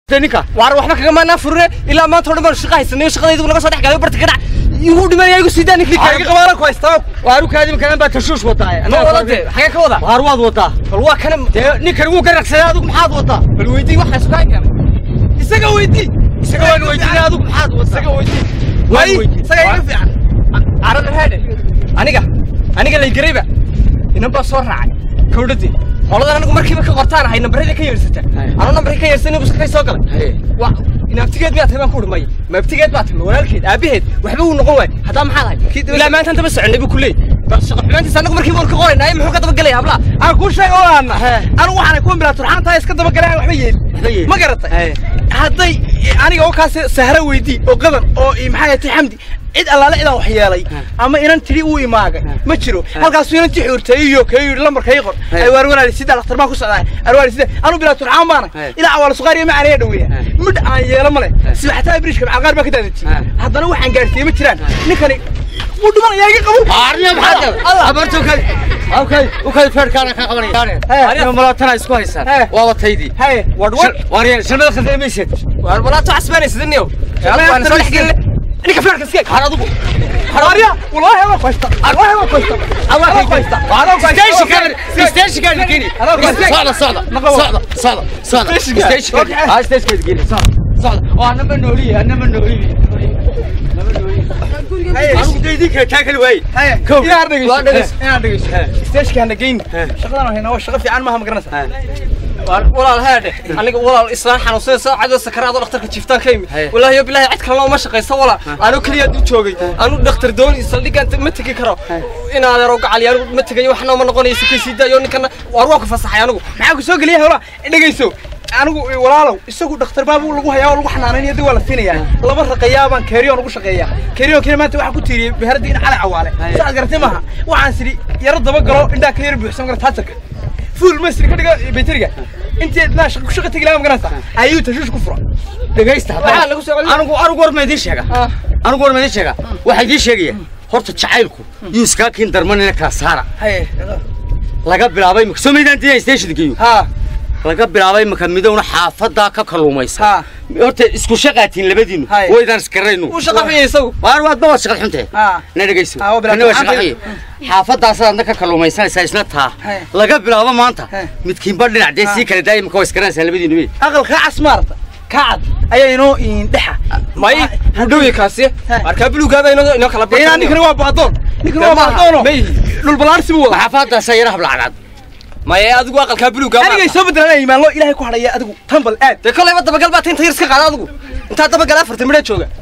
ninka waar waxba kaga maana furre ilaa maanta oo dhan shaqaysanay shaqadaydu naga soo dhaxgalay barta ka dhac igu dhimanay igu sidaan ninka kaaga qabaana ku haystaa waaru kaadi kan baa tashuush wadaa ana wadade xagee ka wada waar waad wadaa bal waa kana ninkan uu ka ragsaday adigu maxaad wadaa bal weydii waxa isku hayaan isaga weydii adigu maxaad wadaa isaga weydii isaga iga fiican arada haade aniga la garayba inaba soo raacay kowdadii qoladan anigu markiiba ka qortaan ahay nambarada ka yeersata anu nambarka ka yeersanay bus ka soo galay waa inabtigeed miyaad taban ku dhumay maabtigeed baad taban walaalkeed aabaheed waxba uu noqon waay hadaa maxaa lahay ilaa maanta inta soconay buu kulay bal shaqo xumaantiisa anigu markiiba ka qoraynaa muxuu ka daba galay habla aan ku sheego aan anu waxaan ku imbilaa turxaanta iska daba galay waxba yeelin ma garatay haday aniga oo kaas sahra weydii oo qadan oo maxay tahay xamdi cid allaale ila wax yeelay ama inan tiri uu imaaga ma jiro halkaas inan tii xurtay iyo kayo lambarka ay qor ay warwanaali sida dhakhtar ma ku socdaa arwaali sida anu bilaa turxaan baana ila awal suqaariye ma aanay dhaweeya mid aan yeelo male si xataa biriishka macaqaar ba ka daadati haddana waxaan gaartay ma jiraan ninkani uu dhimanaya iga qabo aarniyo maxaad allah abarto kale okay farkaana ka qabanay aarniyo malaatana isku haysan waa wataydii wariyeen shalmada khadaymaysid war walaato asbaanaysidniyo waan soo xigin ninka farka iska xaradugu xaraariya wallahi ma qoysta allah qoysta station ka gini socda station ka gini socda waa namba nooli أنا جايديك تاكل وين؟ كوب. يا أردقيس. استيش كان جين. شغلنا هنا والشغل في عن ما هم قرنسه. والله هذا أنا والله الإسلام حنوصل عدد السكرات والأختر كشفتان كيم. والله يا بالله عد كلام ما شقي سولا. أنا كل يوم شوقي. أنا دكتور دون يصلي كانت متكي كرا. إن أنا روق علي أنا متكي وإحنا ما نقول يسكي سيدا يوني كنا وأروح فصح يعني. معك سوق ليه هلا؟ دقيسو. أنا ولاله السوق دكتور بابو لقوه يا ولقوه حنانين يدي ولا فيني يعني لا مرة قيابا كريون وقش قيا كريون كلمة أنت واحد كتير بهردين على عواله ساعة قرتي معها وعن سري يرد بقرا إن ده كلير بيحسن قرت هاتك فول مصر كده بيترجع أنت لا شقة تقلام قرنسة أيوة تجوش كفرة دقيستها أنا قور ما يديش حاجة أنا قور ما يديش حاجة واحد يديش حاجة هرت تشعيلكم يوسكا كين درماننا كسارة لقى بلعبي مكسومي ده أنت يستيش دقيو laga bilaabay makamidowna xaafada ka kaluumaysa horta isku shaqaatiin labadiinu waydan iskarayno u shaqaynayso waar waad baa shaqad xunte na dhageyso kana waa shaqay xaafadaas aad ka kaluumaysanaysa isna taa laga bilaabo maanta midkiin ba dhinac deesii kala daayim ka iskaraysa labadiinu aqal ka asmaarta kaad ayayno in dhaxa may hudooyi kaasi marka buluugaada inoo kala baxay ninkan waa baadoon may dhul balaarsi buu xaafadaas ay rahab lacagad ما يا أدقوا أقل كابلو كمان. أنا جاي سوبر أنا يمان لو إلهي كوحنا يا أدقوا تنبل آد. تكلم يبغى تبغى قلبات أنت يرسك على أدقوا. أنت تبغى قلبات فرت مريت شو جا.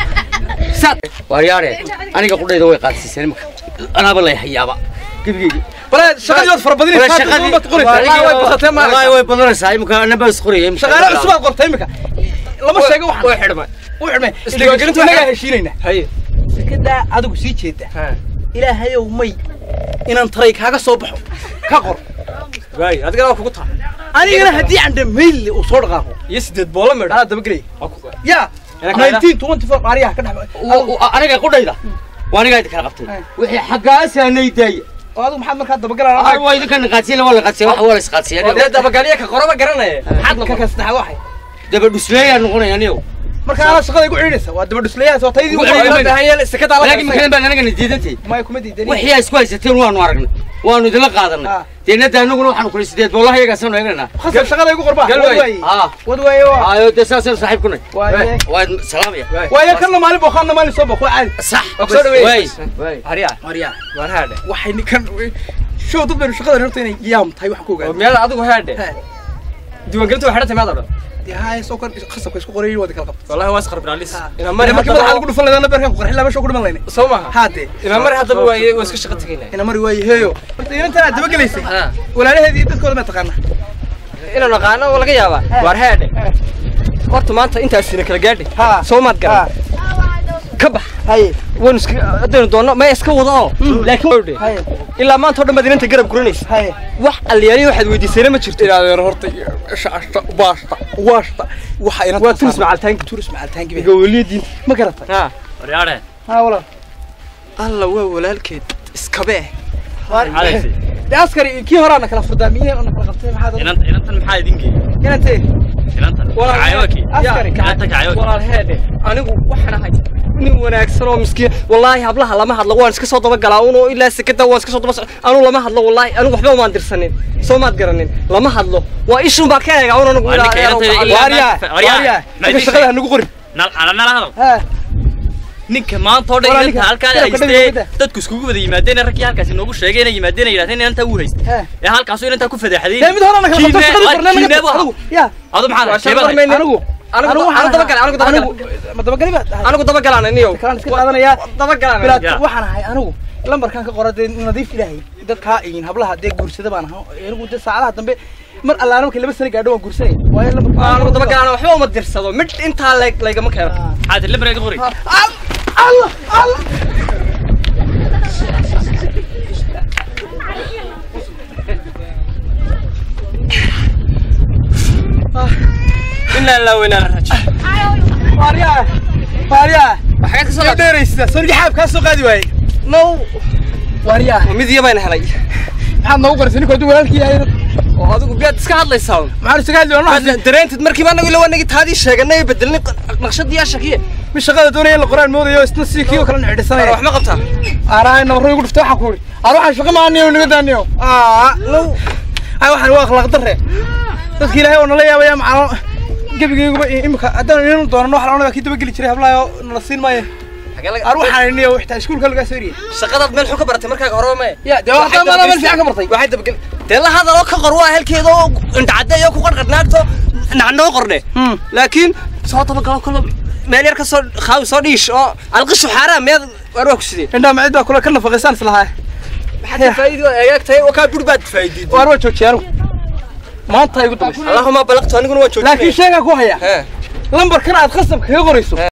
سات. وارياري أنا قلت له دوي قاتل سينما. أنا بالله حيابا. كيف يجي؟ بلا شغال يوسف ربنا يساعد. شغال تقولي. والله وين بدنا نساعي مكان أنا بس قري. شغال أسمع قلت مكان. لما شيء واحد. واحد ما. استيقظ أنت ولا هشيلنا. هاي. كده أدقوا سيد شيء ده. إلهي يومي. إن أنتريك هذا صبح. كقر. واي هذا كلام كوكتها أنا هدي عند ميل وصورغه يسدد بولمر هذا بقري يا 1924 ماريا كده أنا قاعد إذا وأنا قاعد كرقبتي وحي حقاس أنا يداي وهذا محمد كده بقرا أنا وايد كان قاتل ولا قاتل ولا قاتل هذا بقاليه كقرابة قرنا حد ككسنها واحد ده بدوسليا نقول يعني marka ana shaqada igu ciidaysa waa daba dhusleeyahay soo taydii ugu baahan sakada la laakiin kan baan anaga diidantay ma kuma diidanay wixii isku haysateen waanu aragnay waanu idin qaadanay deynada anaguna waxaan ku sideed wallahi iyaga soo eegnaa khasab shaqada igu qorba wadway ayo desaas saaxiibkuna waa salaamaya waa kan maalin boo khan maalin soo boo caadi sax way hariya waan haade waxay nikan shoo dad baan shaqada horta inay yaam tahay wax ku ogaado meel adigu haade diiwaangelintu waxay xirtay maadada هاي سكر خصك إيش قريب وادي كلام والله واسخر براليس إن مرة ما كبر حالك دفن لنا بركة قرح لا مش أقول من لينا سوما هادي إن مرة هذا بواي واسك شقتك هنا إن مرة واي هيو أنت تبغى جلسي ولا له هذه تذكر ما تقارنه إن نقارنه ولا جيابا وارهاد وقت ما أنت أسينك الجدي سوما تقارن كبح هاي ونسك أدين دونا ما يسكو وضعه لكن ودي إلا ما أنت هذا مدينة تجرب كرونيس wax aliyari waxaad weydiisay ma jirto ilaa horta shaqasta waashta waxa ina waa turis macaltaanki gowliyadii ma garatay waryaare wala alla waa walaalkeed iskabe askari kii horaana kala furdaamiyeen oo kala qabtay maxaa inantan maxaa idin geeyay inantee walaal heede anigu waxaan ahay nin wanaagsan oo miskiin wallaahi hablaha lama hadlo waan iska soo daba galaa uno ilaa sekada waan iska soo daba anu lama hadlo wallaahi anigu waxba uma dirsanin soo maad garanin lama hadlo waa ishun baa ka eega uno anigu wariya shaqada nagu qori nala hadal ninka maanta oo dhan inta halka ay haystay dadku iskugu wada yimaadeen rag halkaas inoogu sheegay inay yimaadeen yiraahdeen inta uu haystay ee halkaas oo inta ku fadeexday mid horena ka shaqada barnaamijka ya adu maxaa anigu daba galaan aniyo kalaan iska qaadanaya daba galaan waxaan ahay anigu lambarkan ka qoraday nadiif ilaahay dadka in hablaha deeg guursada baan ahay anigu saacadaha dambe mar allaana markii 2 sano gaadho waan guursanay waayo anigu daba galaan waxba uma dirsado mid inta leegama keeno aad lambarka qori الله الله إنا الله وإنا الرجل واريا حاجات كسر ديريس سوري حاب كاسو قادي واي نو واريا وميديا بين هلاي maxaad noogu qoraysan ninka duu walaalkii yahay oo adigu biyaad iska hadlaysaa maxaan iska hadlaynaa dareentid markii baan anagu lawanagi taadi sheeganay bedelni naqshadii shakiye mi shaqada doonayay la qoraan moodayo isna si kiyo kala xidhisanay wax ma qabtaa araayna wuxuu igu dhiftay waxa ku yiri waxaan shaqo ma aaniyo niga daaniyo no ay waxaan waa akhlaaq darre dadkii ilaahay oo nala yaabaya macaan gabigaygu imika hadaan inuu doono wax la kii daba gali jiray hablaayo nala siin maayo أروح أنا إني وحتى شكون كله قاسوري. شقدت ملح وكبرت مركز هرمة. يا ده واحد ما ملح في كبرتي. واحد بقول. تلا هذا لو كقروه هالكيدو أنت عدى يوكو قرقد ناقته نعنو قرنه. لكن صوته بقى كله مليار كسر خاوسونيش القش حرام ما أروح كسيدي. عندما معدة كله فغسان في الهاي. حتى فايدة ياك تاي وكان برباد فايدة. وأروح تشوفيرو. ما أنت يقول اللهم بلغت أنا كنت لكن شيء أقوى هي. لمبر كنا أتخصم كيغوريسو.